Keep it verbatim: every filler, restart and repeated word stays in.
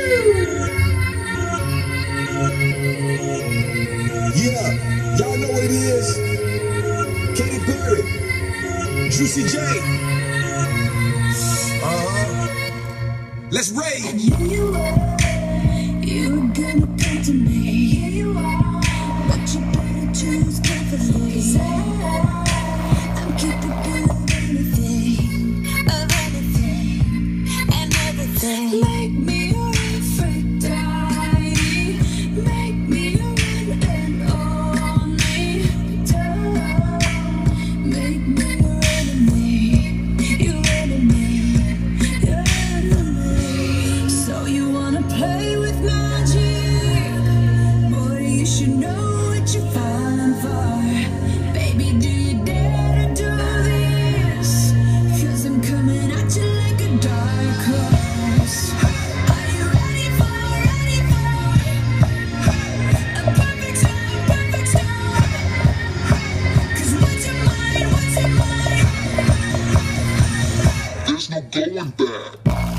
Yeah, y'all know what it is. Katy Perry, Juicy J. Uh-huh. Let's rage. And here you are, you were gonna come to me. And here you are, but you better choose carefully. 'Cause I, I'm capable of anything, of anything, and everything. Make me your Aphrodite, make me your one and only. Don't make me your enemy, your enemy, your enemy. So you wanna play with magic? Boy, you should know what you're falling for. Baby, do you dare to do this? 'Cause I'm coming at you like a dark horse. Are you ready for, ready for a perfect storm, perfect storm? 'Cause what's in mind, what's in mind? There's no going back.